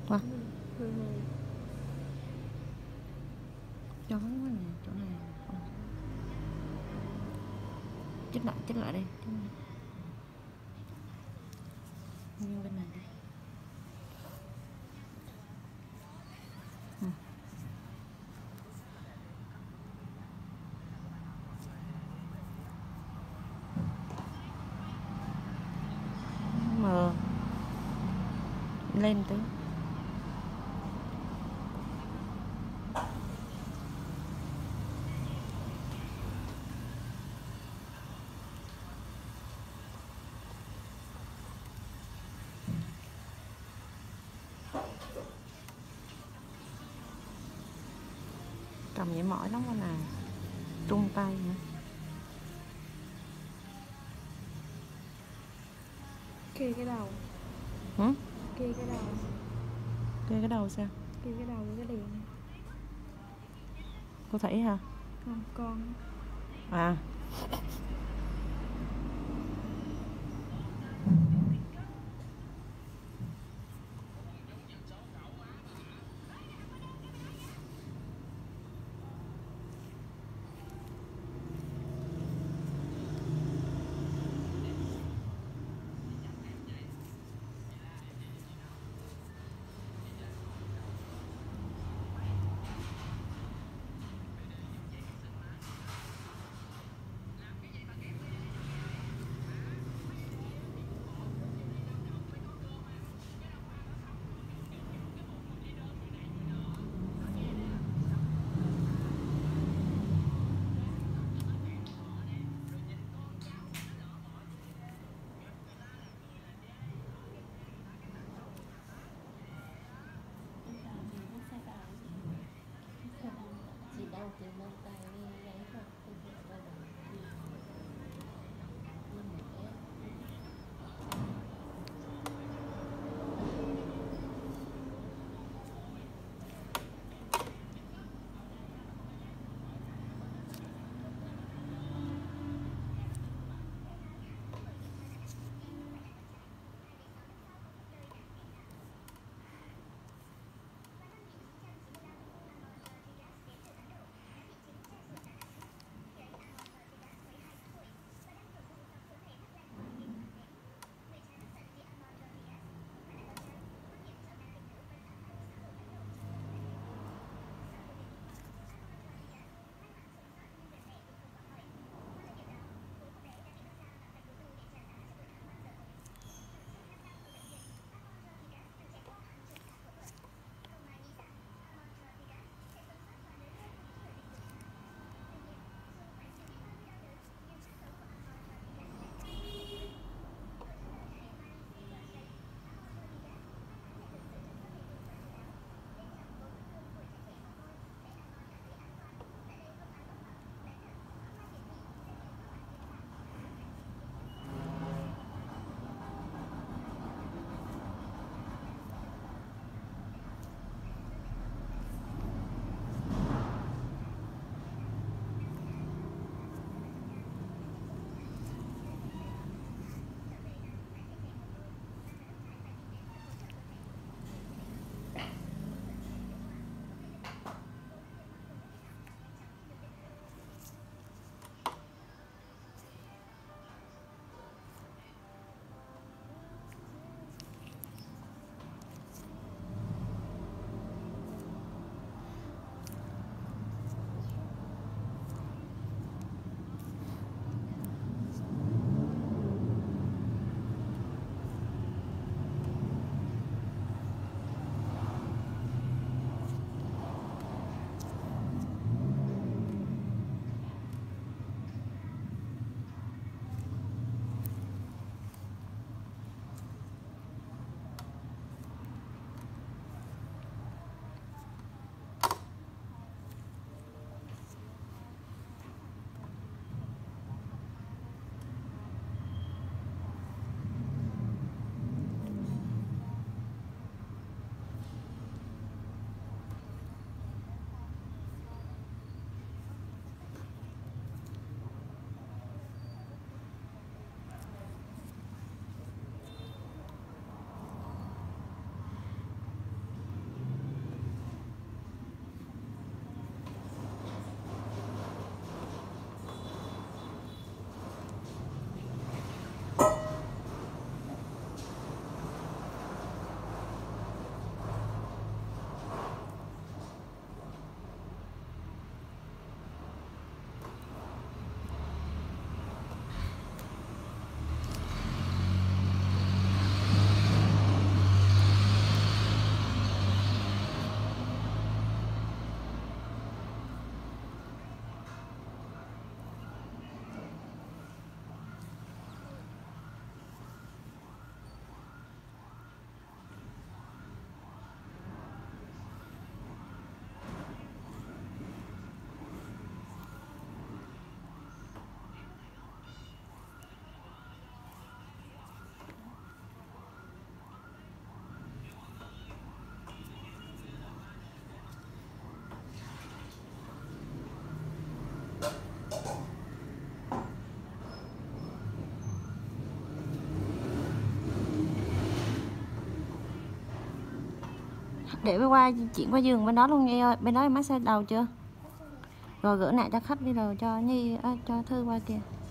Wow. Hơi hơi. Chói quá nè, chỗ này không. Chích lại đi. Như bên này đi. Mờ lên tí. Cầm vậy mỏi lắm con nào, trung tay nữa. Kê cái đầu. Hử? Kê cái đầu. Kê cái đầu sao? Kê cái đầu với cái đèn. Cô thấy hả? Không, con. À. Để qua chuyển qua giường bên đó luôn Nhi ơi. Bên đó em massage đầu chưa? Rồi gửi lại cho khách đi rồi cho Nhi cho Thư qua kìa.